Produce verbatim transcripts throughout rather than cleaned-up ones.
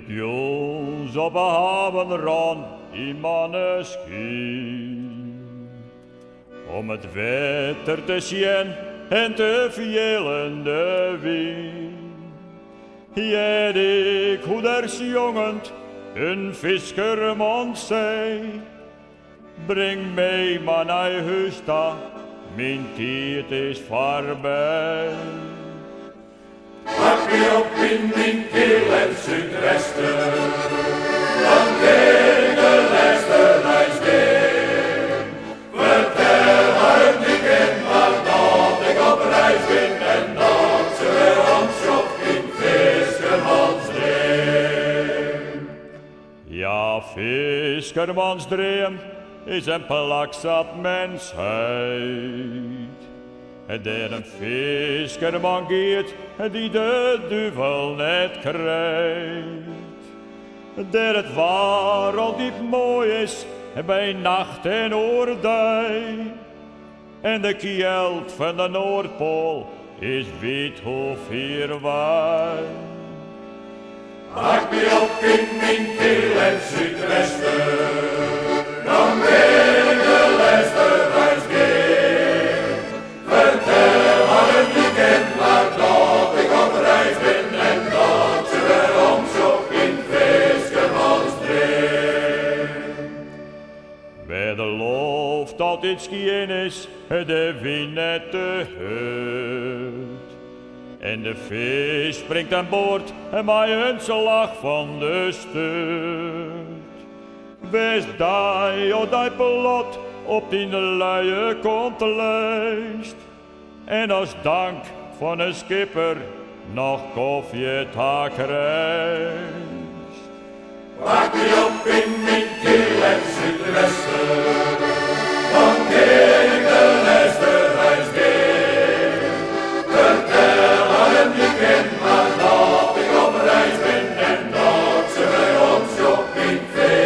Ik jongs op een havenrand in maneschijn, om het wetter te zien en te vielen de wind. Jet ik hoe der jongend een viskerman zei, breng mij maar naar huis daar, mijn tijd is voorbij. Pak je op in mijn keel en zuidwesten, dan ken de laatste reis neer. Vertel haar niet en maar dat ik op reis ben en dat ze weer aanschop in viskermansdreem. Ja, viskermansdreem is een plakzat mensheid. Der een viskerman geeft die de duivel net krijgt. Der het wereld diep mooi is bij nacht en oordij. En de kjeld van de Noordpool is wit hoe vier wij. Maak me op in mijn keel en zuidwesten, dan ben ik de laatste reis neer. Vertel haar een weekend maar dat ik op reis ben en dat ze weer omzoek in viskermansdreem. Bij de lof dat dit schien is, de wind net te hut. En de vis springt aan boord en mij een slag van de stut. Wees die o die pelot op die luie kont lijst. En als dank van een skipper nog koffie ta krijgt. Maak me op in mijn keel en zuidwesten, dan ken ik de laatste reis neer. Vertel haar een weekend maar dat ik op reis ben en dat ze weer omzoek in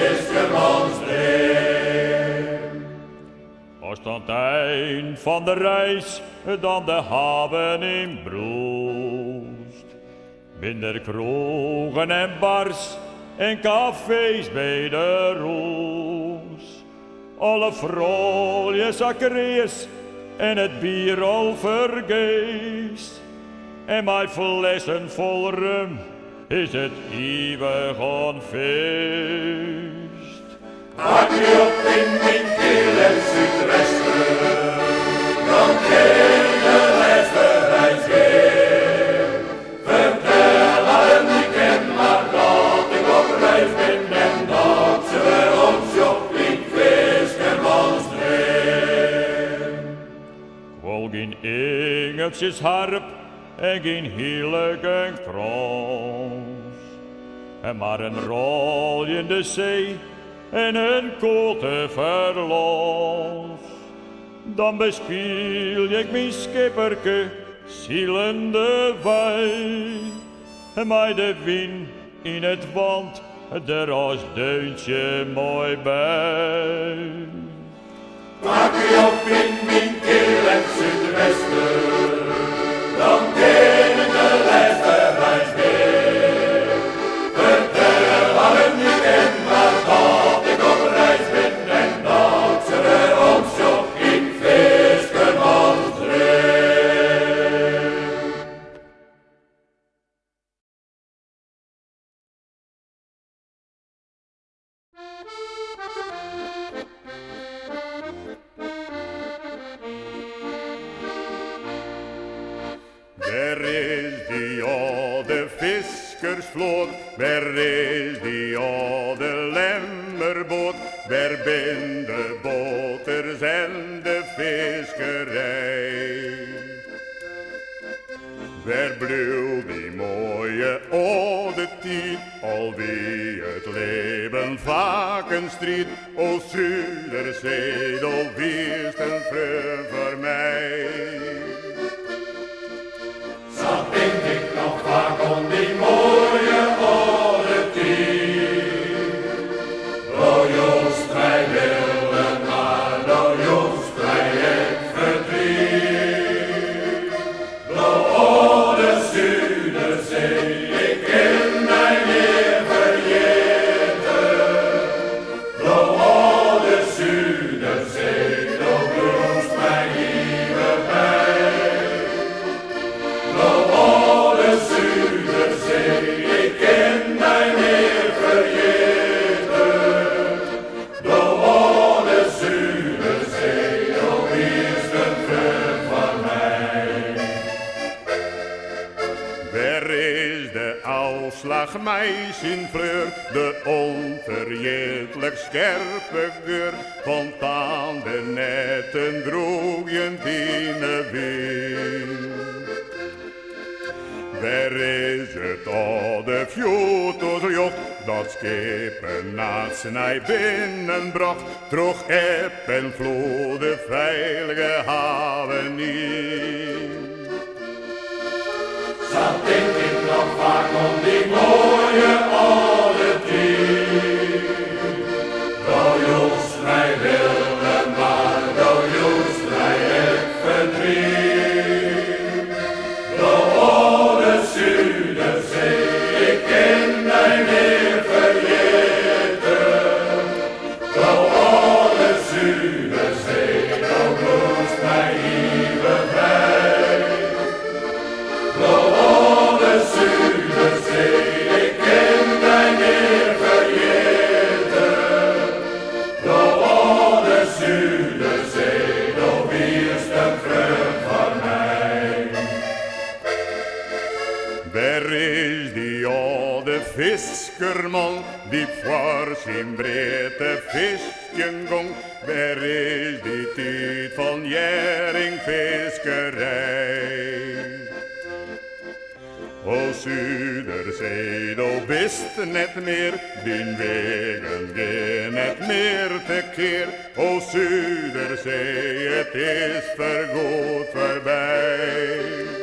viskermansdreem. Als aan het eind van de reis dan de haven in broest, minder kroegen en bars en cafés bij de roes. Alle vrolijke zakkeries en het bier al vergeest. En mijn flessen vol rum is het eeuwig een feest. Maak me op in mijn keel en zuidwesten, dan ken ik de laatste reis weer. Vertel haar een weekend maar dat ik op reis ben en dat ze weer omzoek in viskermansdreem. Ik wil geen engeltjes harp en geen heerlijke krans, en maar een rol in de zee en een koelte verlos. Dan bespiel ik mijn skipperke zielende wijn, en mij de wind in het wand, er als deuntje mooi bij. Maak me op in mijn keel en zuidwesten, dan ken ik de laatste reis weer. Vertel haar een weekend maar dat ik op reis ben en dat ze weer omzoek in viskermansdreem. Waar is die oude viskersvloot? Waar is die oude lemmerboot? Waar ben de boters en de viskerij? Waar bleef die mooie oude tijd, al wie het leven vaak een strijd? O Zuiderzee, wees een vreugd voor mij. Zo denk ik nog vaak om die mooie oude tijd. O Joost, wij willen maar, o Joost, wij het verdriet. O oude Zuiderzee, ik ken mij neer mij zijn fleur, de onvergetelijk scherpe geur, komt aan de netten droogend in de wind. Waar is het oude fjotorsjocht, dat schepen naast mij binnenbracht, droeg eb en vloed de veilige haven in. Zat denk ik nog vaak om die mooie oude tijd. Door Joost mij wilde, maar door Joost mij het verdriet. Door oude Zuiderzee, ik ken mij meer vergeten. Door oude Zuiderzee, door Joost mij hier bevrijd. Door oude Zuiderzee, ik ken mij meer vergeten. Door oude Zuiderzee, door wierst een vreugd van mij. Waar is die oude viskerman, die voor zijn breedte visjen gong? Waar is die tijd van jaringviskerij? O Zuiderzee, do bist net meer, die wegen gaan net meer tekeer. O Zuiderzee, het is vergoed voorbij.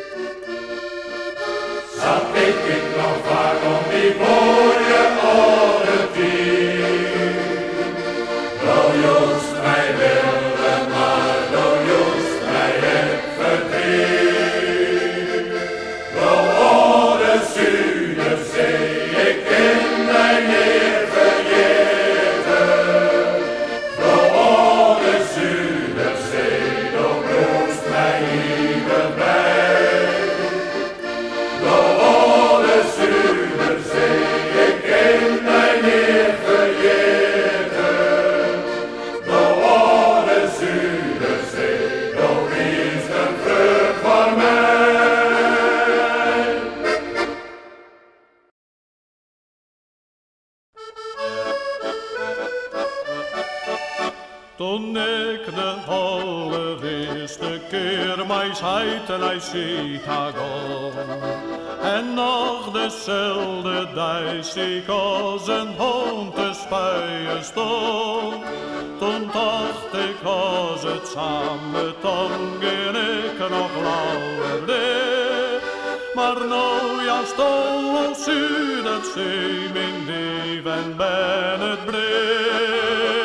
Zat denk ik nog vaak om die mooie oude tijd. Door Joost mij wilde, maar door Joost mij het verdriet. Door oude Zuiderzee, ik ken mij meer vergeten. Door oude Zuiderzee, door Joost mij hier bevrijd. Door oude Zuiderzee, ik ken mij meer vergeten. Door oude Zuiderzee, door wierst een vreugd van mij. Toen ik de allereerste keer mij zeiten hij ziet haar gaan. En nog dezelfde dag ik als een hond te spijen stond. Toen dacht ik als het samen tong en ik nog lauwer deed. Maar nou ja stol als Zuiderzee, mijn leven ben het breed.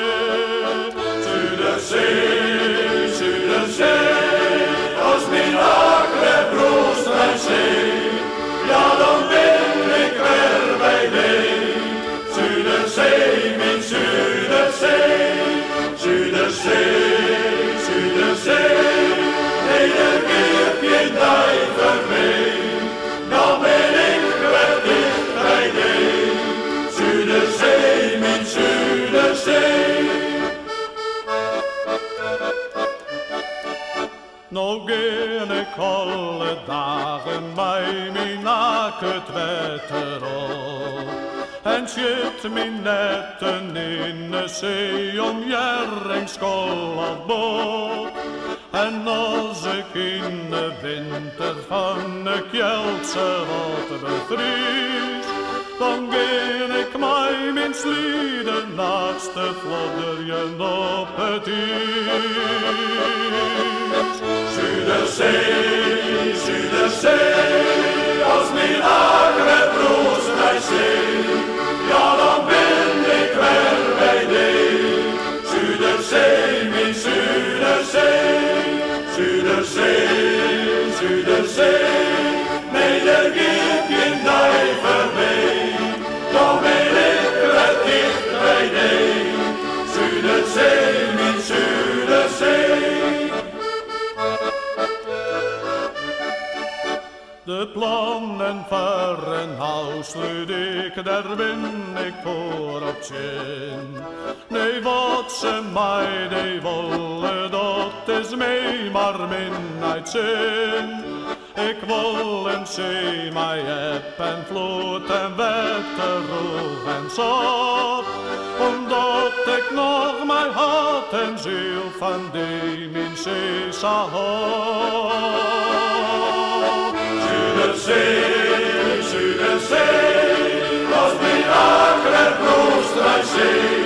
Zuiderzee, Zuiderzee, als mijn akre broest mij zee, ja dan ben ik weer bij thee. Zuiderzee, mijn Zuiderzee, Zuiderzee, Zuiderzee, nee er keert geen duiver mee, dan ben ik weer dicht bij thee. Zuiderzee, mijn Zuiderzee. Nou gaan ik alle dagen bij mijn naket wetter op. En zit mijn netten in de zee om jaringskool of boot. En als ik in de winter van de Kjeldse wat bevries, dan gaan ik mij mijn slieden naast de flodderjen op het ijs. Zuiderzee, Zuiderzee, als mijn akre broest mij zee, ja dan ben ik weer bij thee. Zuiderzee, mijn Zuiderzee, Zuiderzee, Zuiderzee, nee er gaat geen duiver mee, dan ben ik weer dicht bij thee. Zuiderzee, mijn Zuiderzee. De plannen voor een huis luid ik, daar ben ik voor op tjen. Nee, wat ze mij die willen, dat is mij maar min uit zin. Ik wil een zee, maar heb en vloed en wette roeg en zat, omdat ik nog mijn hart en ziel van die mijn zee zal houden. Zuiderzee, Zuiderzee, als mijn akker en broestrijk zee.